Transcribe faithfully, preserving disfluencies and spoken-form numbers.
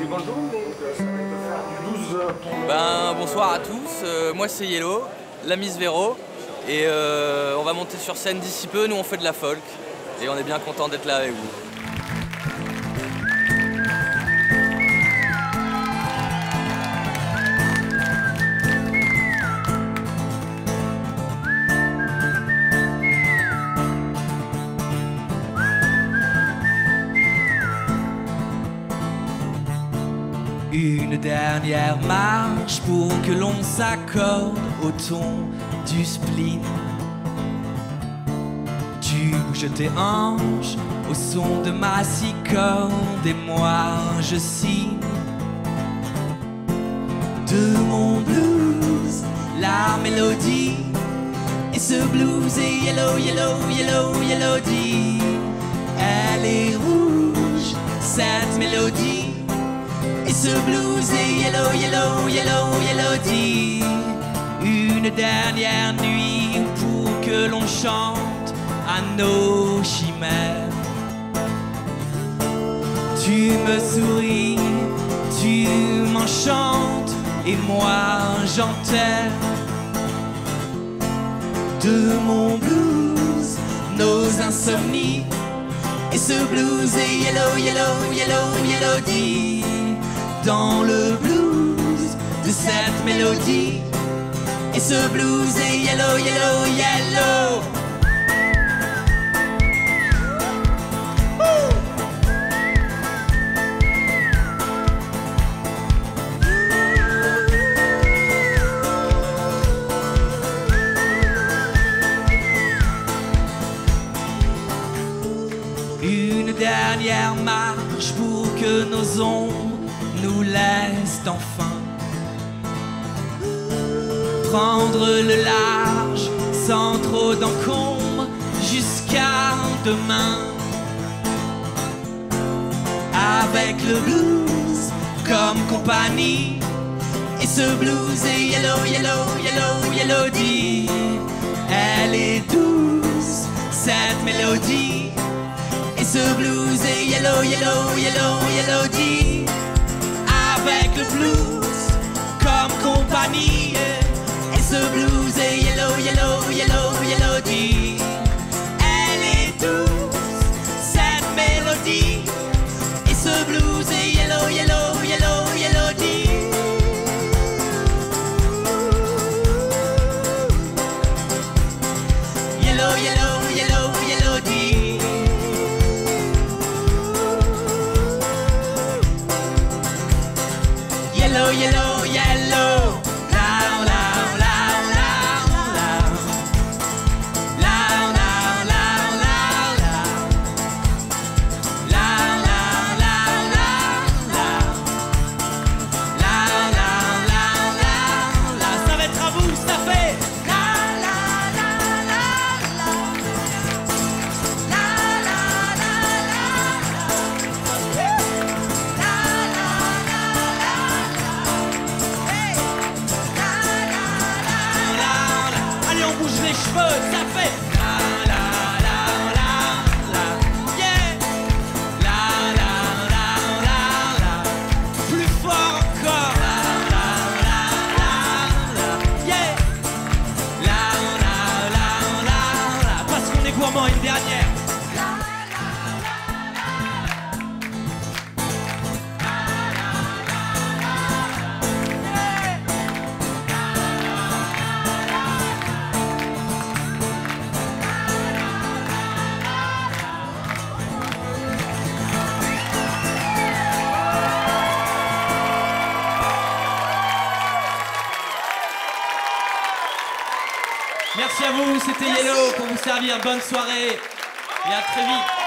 bonjour, donc ça va être de faire du douze pour... Ben, bonsoir à tous, euh, moi c'est Yellow, la Miss Véro, et euh, on va monter sur scène d'ici peu, nous on fait de la folk, et on est bien content d'être là avec vous. Une dernière marche pour que l'on s'accorde au ton du spleen. Tu bouges tes hanches au son de ma six cordes et moi je signe de mon blues la mélodie. Et ce blues est yellow, yellow, yellow, yellow dit. Elle est rouge, cette mélodie. Et ce blues est yellow, yellow, yellow, yellow dit. Une dernière nuit pour que l'on chante à nos chimères. Tu me souris, tu m'enchantes et moi j'enterre de mon blues nos insomnies. Et ce blues est yellow, yellow, yellow, yellow dit. Dans le blues de cette mélodie. Et ce blues est yellow, yellow, yellow. Woo! Une dernière marche pour que nos ombres nous laisse enfin prendre le large sans trop d'encombre jusqu'à demain. Avec le blues comme compagnie. Et ce blues est yellow, yellow, yellow, yellow dit. Elle est douce, cette mélodie. Et ce blues est yellow, yellow, yellow, yellow dit. Avec le blues comme compagnie. Et ce blues est yellow, yellow, yellow, yellow dit. Elle est douce, cette mélodie. Et ce blues est yellow, yellow, yellow, yellow dit. Yellow, yellow, yellow, yellow dit. Yellow, yellow, yellow. Loud, loud, loud, loud, loud. Loud, loud, loud, loud, loud. Loud, loud, loud, loud, loud. Loud, loud, loud, loud, loud. Ça va être à vous, ça fait. Loud, loud, loud, loud, loud. Loud, loud, loud, loud, loud. Loud, loud, loud, loud. Allez, on bouge les cheveux, ça fait la la la la la, yeah. La la la la la, plus fort encore. La la la la la, yeah. La la la la la, parce qu'on est gourmand. Une dernière. Merci à vous, c'était Yellow pour vous servir. Bonne soirée et à très vite.